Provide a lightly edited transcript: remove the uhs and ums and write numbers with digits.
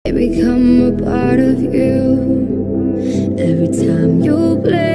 I become a part of you every time you play.